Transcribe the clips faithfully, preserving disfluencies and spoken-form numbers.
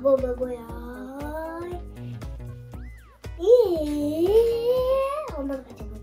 뭐, 뭐, 뭐야? 이, 엄마가 같이 해.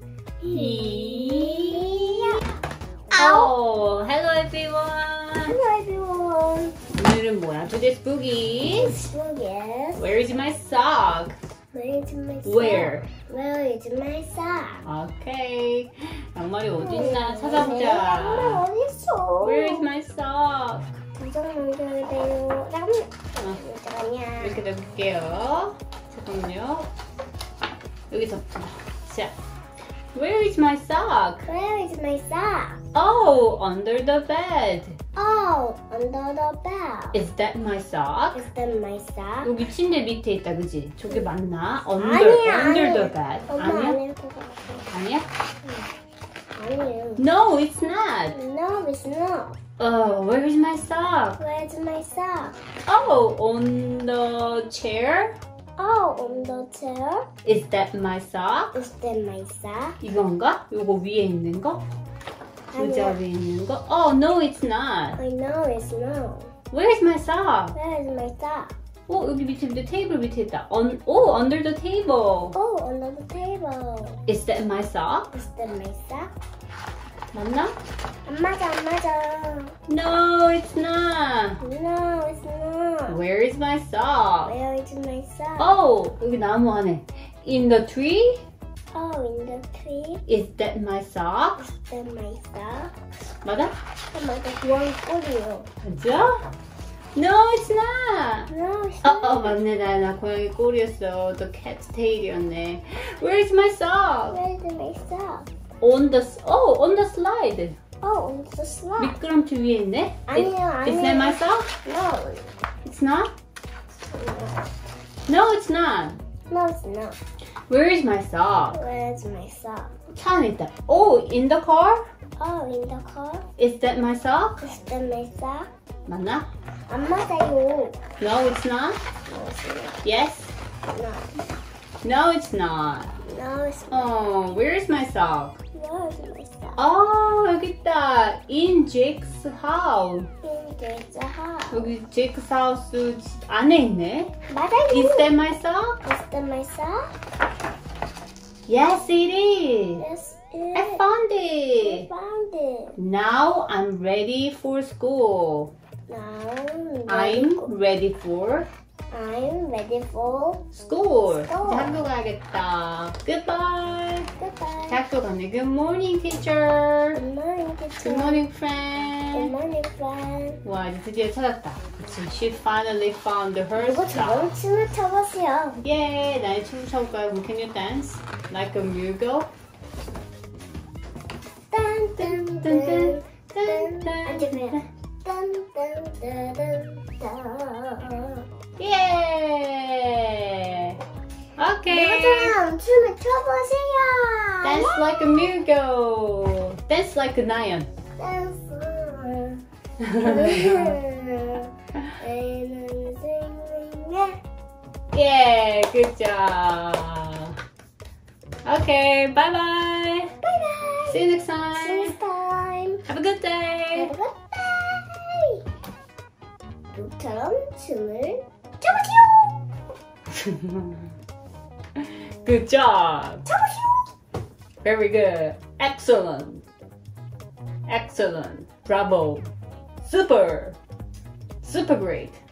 이, Oh, hello everyone. Hello everyone. 오늘은 뭐야? Today's boogie. Yes. Where is my sock? Where is my sock? Where? Where is my sock? Okay. 양말이 어디 있나 양말 찾아보자. 어디 있어? Where is my sock? 도장 만들어야 돼요. 잠깐만. 어, 잠깐만요. 이렇게 넣을게요. 잠깐만요. 여기서부터. 자, Where is my sock? Where is my sock? Oh, under the bed. Oh, under the bed. Is that my sock? Is that my sock? 여기 침대 밑에 있다, 그지? 저게 맞나? Under, 아니야, under 아니야. the bed. 엄마 아니야? 아닐 것 같아. 아니야? 아니에요. No, it's not. No, it's not. Oh, where is my sock? Where's my sock? Oh, on the chair? Oh, on the chair. Is that my sock? Is that my sock? 이건가? 요거 위에 있는 거? 의자 아니야. 위에 있는 거? Oh, no, it's not. I know it's not. Where is my sock? Where is my sock? 어, 여기 밑에, 밑에 테이블 밑에 있다. On, oh, under the table. Oh, under the table. Is that my sock? Is that my sock? 맞나? 안 맞아, 안 맞아. No, it's not. No, it's not. Where is my sock? Where is my sock? Oh, 여기 나무 안에. In the tree? Oh, in the tree. Is that my sock? Is that my sock? 맞아? 안 맞아, 고양이 꼬리요. 맞아? No, it's not. No, it's 어, not. 어, 맞네. 나, 나 고양이 꼬리였어. The cat's tail이었네. Where is my sock? Where is my sock? On the, oh, on the slide. Oh, on the slide. 미끄럼틀 위에 있네. 아니요, Is 아니요. that my sock? No. It's not? No, it's not. No, it's not. Where is my sock? Where's my sock? 차 안에 있다. Oh, in the car? Oh, in the car. Is that my sock? Is that my sock? 맞나? 안 맞아요. No, it's not. No, it's not. Yes? No, No, it's not. no, it's not. Oh, where is my sock? Where's my sock? 어, 여기 있다. In Jake's house. In the house. 여기 제이크스 하우스 집 안에 있네. 맞아요. Is that my sock? Is that my sock? Yes, it is. Yes, I it is. found I it. found it. Now I'm ready for school. Now I'm ready for I'm ready for school. 이제 School. 학교 가야겠다. Goodbye. goodbye. 학교 가네. Good morning, teacher. Good morning, teacher. Good morning, Good friend. morning, friend. 와, 이제 드디어 찾았다. 그치? She finally found her 이거 sock. 저번 춤을 춰보세요. 예, 나의 춤을 춰볼까요? 그럼 Can you dance like a mule? 딴딴딴 딴딴. 앉으세요. 딴딴따단따. 예. 오케이. 이것처럼 춤을 춰보세요. Dance like a mule. Dance like a lion. 댄스. Yeah, good job. Okay, bye bye. Bye bye. See you next See you time. next time. Have a good day. Have a good day. 룩처럼 춤을 춰보세요. Good job. 춰보세요. Very good. Excellent. Excellent. Bravo. Super. Super great.